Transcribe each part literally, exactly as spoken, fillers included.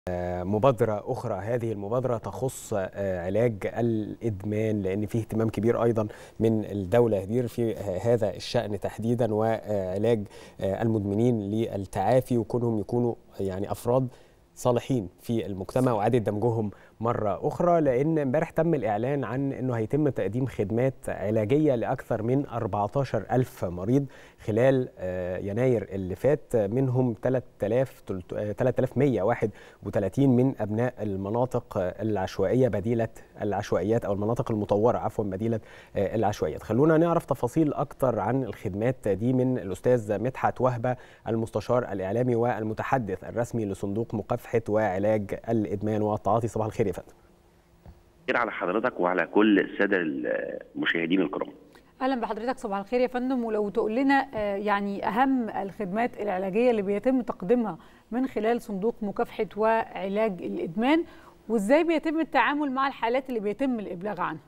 مبادرة أخرى. هذه المبادرة تخص علاج الإدمان، لأن فيه اهتمام كبير أيضا من الدولة هدير في هذا الشأن تحديدا، وعلاج المدمنين للتعافي وكونهم يكونوا يعني أفراد صالحين في المجتمع وإعادة دمجهم مرة أخرى. لأن امبارح تم الإعلان عن أنه هيتم تقديم خدمات علاجية لأكثر من أربعة عشر ألف مريض خلال يناير اللي فات، منهم ثلاثة آلاف ومئة وواحد وثلاثين من أبناء المناطق العشوائية بديلة العشوائيات أو المناطق المطورة عفوا بديلة العشوائيات. خلونا نعرف تفاصيل أكتر عن الخدمات دي من الأستاذ مدحت وهبة، المستشار الإعلامي والمتحدث الرسمي لصندوق مكافحة وعلاج الإدمان والتعاطي. صباح الخير يا فندم. خير على حضرتك وعلى كل الساده المشاهدين الكرام. اهلا بحضرتك، صباح الخير يا فندم. ولو تقول لنا يعني اهم الخدمات العلاجيه اللي بيتم تقديمها من خلال صندوق مكافحه وعلاج الادمان، وازاي بيتم التعامل مع الحالات اللي بيتم الابلاغ عنها.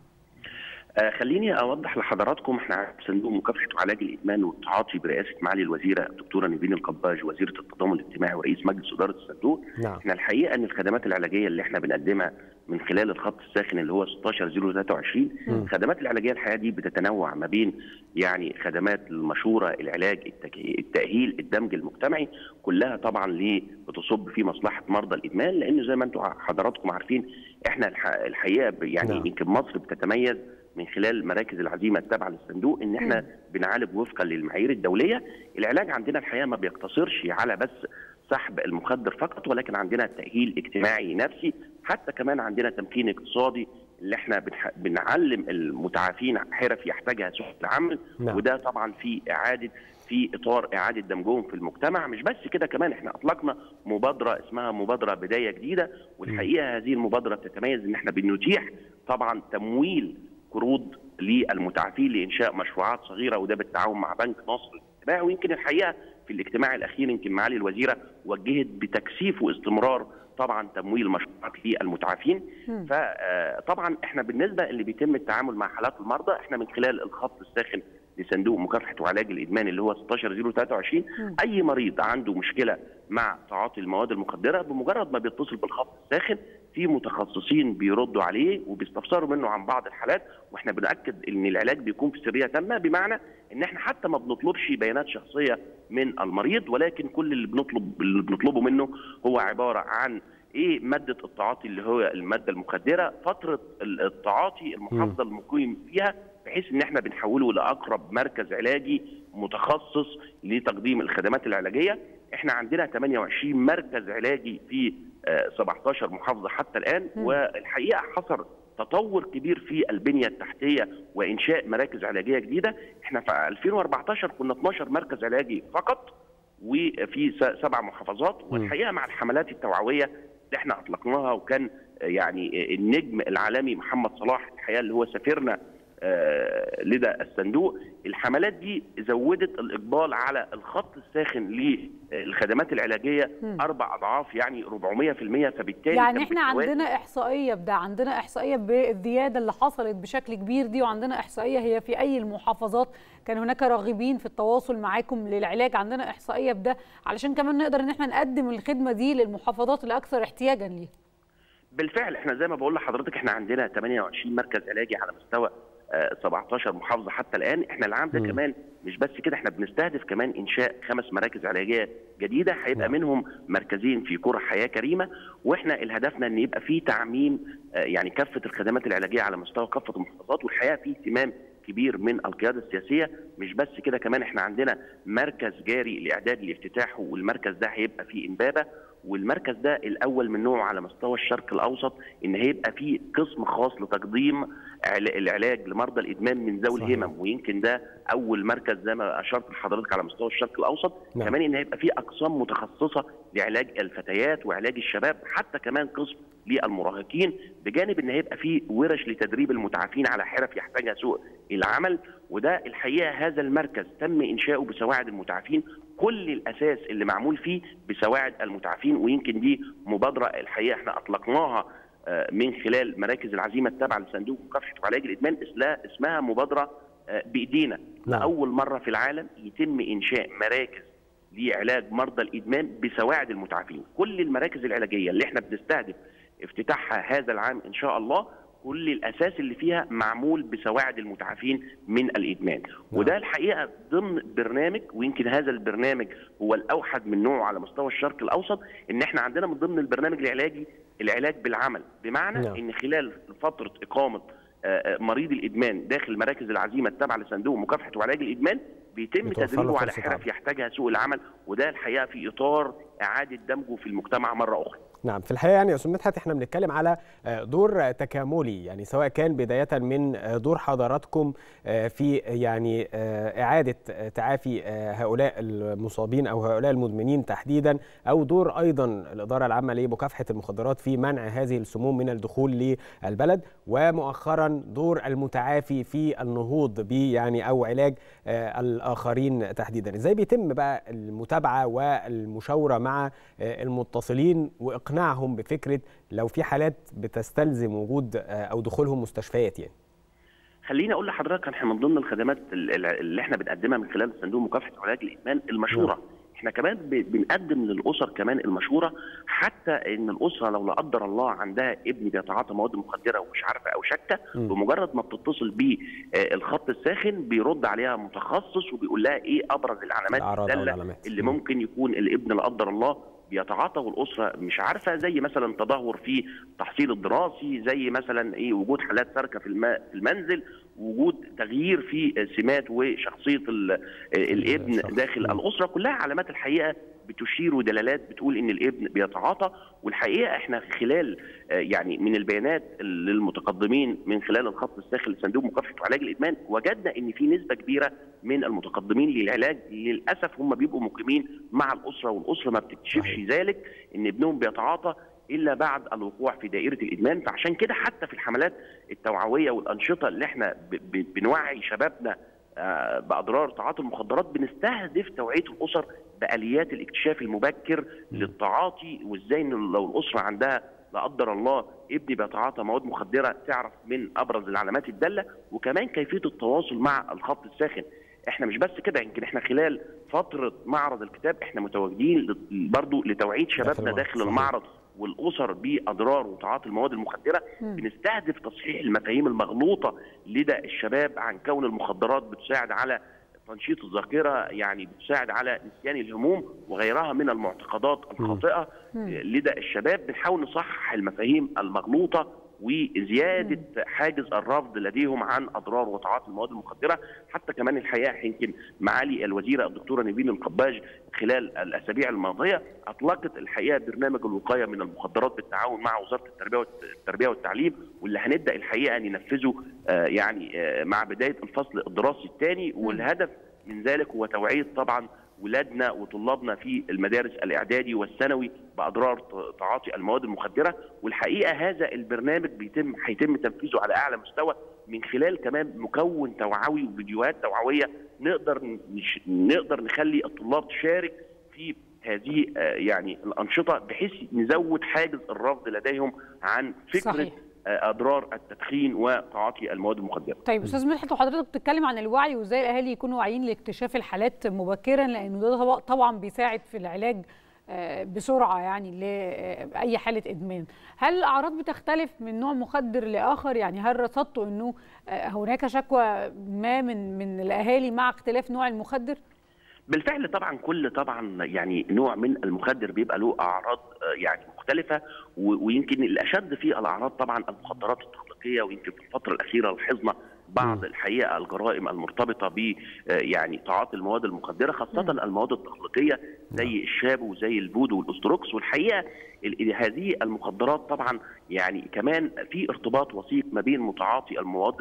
آه خليني اوضح لحضراتكم، احنا صندوق مكافحه وعلاج الادمان والتعاطي برئاسه معالي الوزيره الدكتوره نيفين القباج وزيره التضامن الاجتماعي ورئيس مجلس اداره الصندوق. نعم. احنا الحقيقه ان الخدمات العلاجيه اللي احنا بنقدمها من خلال الخط الساخن اللي هو ستاشر صفر ثلاثة وعشرين، الخدمات العلاجيه الحقيقه دي بتتنوع ما بين يعني خدمات المشوره، العلاج، التاهيل، الدمج المجتمعي، كلها طبعا ليه بتصب في مصلحه مرضى الادمان، لان زي ما انتم حضراتكم عارفين احنا الحقيقه يعني يمكن نعم. مصر بتتميز من خلال مراكز العزيمه التابعه للصندوق ان احنا م. بنعالج وفقا للمعايير الدوليه. العلاج عندنا الحقيقه ما بيقتصرش على بس سحب المخدر فقط، ولكن عندنا تاهيل اجتماعي نفسي، حتى كمان عندنا تمكين اقتصادي اللي احنا بنح... بنعلم المتعافين حرف يحتاجها سوق العمل. نعم. وده طبعا في اعاده في اطار اعاده دمجهم في المجتمع. مش بس كده، كمان احنا اطلقنا مبادره اسمها مبادره بدايه جديده، والحقيقه م. هذه المبادره بتتميز ان احنا بنتيح طبعا تمويل قروض للمتعافين لانشاء مشروعات صغيره، وده بالتعاون مع بنك ناصر الاجتماعي. ويمكن الحقيقه في الاجتماع الاخير يمكن معالي الوزيره وجهت بتكثيف واستمرار طبعا تمويل مشروعات للمتعافين. فطبعا احنا بالنسبه اللي بيتم التعامل مع حالات المرضى، احنا من خلال الخط الساخن لصندوق مكافحه وعلاج الادمان اللي هو ستاشر صفر ثلاثة وعشرين، اي مريض عنده مشكله مع تعاطي المواد المخدره بمجرد ما بيتصل بالخط الساخن في متخصصين بيردوا عليه وبيستفسروا منه عن بعض الحالات، واحنا بنأكد ان العلاج بيكون في سريه تامه، بمعنى ان احنا حتى ما بنطلبش بيانات شخصيه من المريض، ولكن كل اللي بنطلب اللي بنطلبه منه هو عباره عن ايه ماده التعاطي اللي هو الماده المخدره، فتره التعاطي، المحافظه المقيم فيها، بحيث ان احنا بنحوله لاقرب مركز علاجي متخصص لتقديم الخدمات العلاجيه. احنا عندنا ثمانية وعشرين مركز علاجي في سبعتاشر محافظه حتى الان، والحقيقه حصل تطور كبير في البنيه التحتيه وانشاء مراكز علاجيه جديده. احنا في ألفين وأربعتاشر كنا اتناشر مركز علاجي فقط وفي سبع محافظات، والحقيقه مع الحملات التوعويه اللي احنا اطلقناها، وكان يعني النجم العالمي محمد صلاح الحقيقه اللي هو سفيرنا لدى الصندوق، الحملات دي زودت الاقبال على الخط الساخن للخدمات العلاجيه م. اربع اضعاف، يعني أربعمئة في المئة. فبالتالي يعني احنا عندنا احصائيه بده، عندنا احصائيه بالزياده اللي حصلت بشكل كبير دي، وعندنا احصائيه هي في اي المحافظات كان هناك راغبين في التواصل معاكم للعلاج، عندنا احصائيه بده علشان كمان نقدر ان احنا نقدم الخدمه دي للمحافظات الاكثر احتياجا ليها. بالفعل احنا زي ما بقول لحضرتك احنا عندنا ثمانية وعشرين مركز علاجي على مستوى سبعتاشر محافظه حتى الان. احنا العام ده م. كمان مش بس كده، احنا بنستهدف كمان انشاء خمس مراكز علاجيه جديده، هيبقى منهم مركزين في قرى حياه كريمه، واحنا الهدفنا ان يبقى في تعميم يعني كافه الخدمات العلاجيه على مستوى كافه المحافظات. والحقيقه في اهتمام كبير من القياده السياسيه. مش بس كده، كمان احنا عندنا مركز جاري لاعداد لافتتاحه، والمركز ده هيبقى في امبابه، والمركز ده الاول من نوعه على مستوى الشرق الاوسط، ان هيبقى فيه قسم خاص لتقديم العلاج لمرضى الادمان من ذوي الهمم، ويمكن ده اول مركز زي ما اشرت لحضرتك على مستوى الشرق الاوسط. نعم. كمان ان هيبقى فيه اقسام متخصصه لعلاج الفتيات وعلاج الشباب، حتى كمان قسم للمراهقين، بجانب ان هيبقى فيه ورش لتدريب المتعافين على حرف يحتاجها سوق العمل. وده الحقيقه هذا المركز تم انشاؤه بسواعد المتعافين، كل الاساس اللي معمول فيه بسواعد المتعافين. ويمكن دي مبادره الحقيقه احنا اطلقناها من خلال مراكز العزيمه التابعه لصندوق مكافحه وعلاج الادمان، اسمها مبادره بايدينا. نعم. اول مره في العالم يتم انشاء مراكز لعلاج مرضى الادمان بسواعد المتعافين. كل المراكز العلاجيه اللي احنا بنستهدف افتتاحها هذا العام ان شاء الله كل الاساس اللي فيها معمول بسواعد المتعافين من الادمان، وده الحقيقه ضمن برنامج، ويمكن هذا البرنامج هو الاوحد من نوعه على مستوى الشرق الاوسط، ان احنا عندنا من ضمن البرنامج العلاجي العلاج بالعمل، بمعنى نعم. ان خلال فتره اقامه مريض الادمان داخل مراكز العزيمه التابعه لصندوق مكافحه وعلاج الادمان بيتم تدريبه على حرف يحتاجها سوق العمل، وده الحقيقه في اطار اعاده دمجه في المجتمع مره اخرى. نعم، في الحقيقه يعني يا استاذ مدحت احنا بنتكلم على دور تكاملي، يعني سواء كان بدايه من دور حضراتكم في يعني اعاده تعافي هؤلاء المصابين او هؤلاء المدمنين تحديدا، او دور ايضا الاداره العامه لمكافحه المخدرات في منع هذه السموم من الدخول للبلد، ومؤخرا دور المتعافي في النهوض ب يعني او علاج الاخرين تحديدا. ازاي بيتم بقى المتابعه والمشاوره مع المتصلين واقناعهم بفكره لو في حالات بتستلزم وجود او دخولهم مستشفيات؟ يعني خليني اقول لحضرتك احنا من ضمن الخدمات اللي احنا بنقدمها من خلال صندوق مكافحه وعلاج الادمان المشوره. احنا كمان بنقدم للاسر كمان المشوره، حتى ان الاسره لو لا قدر الله عندها ابن بيتعاطى مواد مخدره ومش عارفه او شاكه، بمجرد ما بتتصل بالخط الساخن بيرد عليها متخصص وبيقول لها ايه ابرز العلامات الداله اللي ممكن يكون الابن لا قدر الله بيتعاطى والاسره مش عارفه، زي مثلا تدهور في التحصيل الدراسي، زي مثلا ايه وجود حالات سرقه في المنزل، وجود تغيير في سمات وشخصيه الابن داخل الاسره، كلها علامات الحقيقه بتشير ودلالات بتقول ان الابن بيتعاطى. والحقيقه احنا خلال يعني من البيانات للمتقدمين من خلال الخط الساخن لصندوق مكافحه وعلاج الادمان وجدنا ان في نسبه كبيره من المتقدمين للعلاج للاسف هم بيبقوا مقيمين مع الاسره، والاسره ما بتكتشفش ذلك ان ابنهم بيتعاطى الا بعد الوقوع في دائره الادمان. فعشان كده حتى في الحملات التوعويه والانشطه اللي احنا بنوعي شبابنا باضرار تعاطي المخدرات بنستهدف توعيه الاسر باليات الاكتشاف المبكر للتعاطي، وازاي ان لو الاسره عندها لا قدر الله ابني بيتعاطى مواد مخدره تعرف من ابرز العلامات الداله، وكمان كيفيه التواصل مع الخط الساخن. احنا مش بس كده، يمكن احنا خلال فتره معرض الكتاب احنا متواجدين برضو لتوعيه شبابنا داخل المعرض والاسر باضرار وتعاطي المواد المخدره. م. بنستهدف تصحيح المفاهيم المغلوطه لدى الشباب عن كون المخدرات بتساعد على تنشيط الذاكره، يعني بتساعد على نسيان الهموم وغيرها من المعتقدات الخاطئه لدى الشباب. بنحاول نصحح المفاهيم المغلوطه وزياده حاجز الرفض لديهم عن اضرار وتعاطي المواد المخدره. حتى كمان الحقيقه يمكن معالي الوزيره الدكتوره نيفين القباج خلال الاسابيع الماضيه اطلقت الحقيقه برنامج الوقايه من المخدرات بالتعاون مع وزاره التربيه التربيه والتعليم، واللي هنبدا الحقيقه ننفذه يعني مع بدايه الفصل الدراسي الثاني. والهدف من ذلك هو توعيه طبعا ولادنا وطلابنا في المدارس الاعدادي والثانوي باضرار تعاطي المواد المخدره. والحقيقه هذا البرنامج بيتم هيتم تنفيذه على اعلى مستوى من خلال كمان مكون توعوي وفيديوهات توعويه نقدر نش... نقدر نخلي الطلاب تشارك في هذه يعني الانشطه بحيث نزود حاجز الرفض لديهم عن فكره صحيح. اضرار التدخين وتعاطي المواد المخدره. طيب استاذ مدحت، وحضرتك بتتكلم عن الوعي وازاي الاهالي يكونوا واعيين لاكتشاف الحالات مبكرا، لانه ده طبعا بيساعد في العلاج بسرعه يعني لاي حاله ادمان. هل الاعراض بتختلف من نوع مخدر لاخر؟ يعني هل رصدتوا انه هناك شكوى ما من من الاهالي مع اختلاف نوع المخدر؟ بالفعل طبعا كل طبعا يعني نوع من المخدر بيبقى له اعراض يعني مختلفه، ويمكن الاشد في الاعراض طبعا المخدرات التخليقيه. ويمكن في الفتره الاخيره لاحظنا بعض الحقيقه الجرائم المرتبطه ب يعني تعاطي المواد المخدره، خاصه م. المواد التخليقيه زي الشابو وزي الفودو والاستروكس. والحقيقه هذه المخدرات طبعا يعني كمان في ارتباط وثيق ما بين متعاطي المواد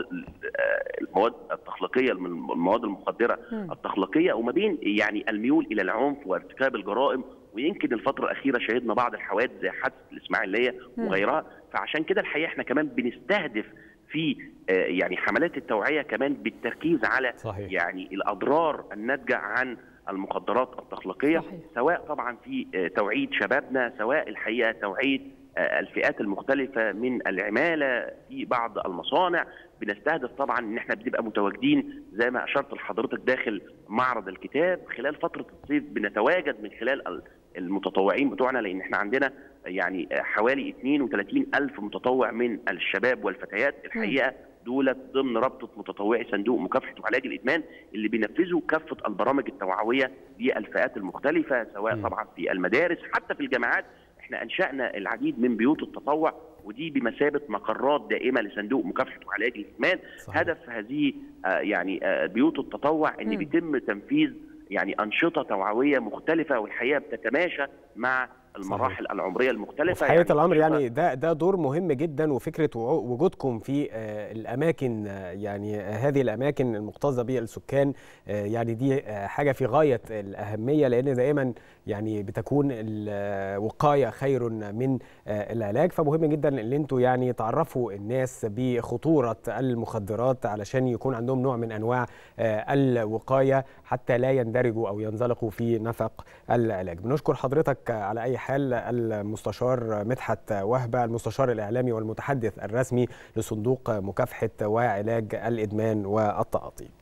المواد التخليقيه المواد المخدره م. التخليقيه وما بين يعني الميول الى العنف وارتكاب الجرائم. ويمكن الفتره الاخيره شهدنا بعض الحوادث زي حادثه الاسماعيليه وغيرها. فعشان كده الحقيقه احنا كمان بنستهدف في يعني حملات التوعيه كمان بالتركيز على صحيح. يعني الاضرار الناتجه عن المخدرات التخليقيه صحيح. سواء طبعا في توعيه شبابنا، سواء الحقيقه توعيه الفئات المختلفه من العماله في بعض المصانع. بنستهدف طبعا ان احنا بنبقى متواجدين زي ما اشرت لحضرتك داخل معرض الكتاب خلال فتره الصيف، بنتواجد من خلال المتطوعين بتوعنا، لان احنا عندنا يعني حوالي اثنين وثلاثين ألف متطوع من الشباب والفتيات. الحقيقه دولت ضمن رابطه متطوعي صندوق مكافحه وعلاج الادمان اللي بينفذوا كافه البرامج التوعويه للفئات المختلفه، سواء طبعا في المدارس حتى في الجامعات. احنا انشانا العديد من بيوت التطوع، ودي بمثابه مقرات دائمه لصندوق مكافحه وعلاج الادمان. صحيح. هدف هذه يعني بيوت التطوع ان بيتم تنفيذ يعني انشطه توعويه مختلفه، والحقيقه بتتماشى مع المراحل صحيح. العمريه المختلفه. في حقيقه يعني الامر يعني ده ده دور مهم جدا، وفكره وجودكم في الاماكن يعني هذه الاماكن المكتظه بالسكان يعني دي حاجه في غايه الاهميه، لان دائما يعني بتكون الوقايه خير من العلاج. فمهم جدا ان انتم يعني تعرفوا الناس بخطوره المخدرات علشان يكون عندهم نوع من انواع الوقايه حتى لا يندرجوا او ينزلقوا في نفق العلاج. بنشكر حضرتك على اي حال المستشار مدحت وهبة، المستشار الإعلامي والمتحدث الرسمي لصندوق مكافحة وعلاج الإدمان والتعاطي.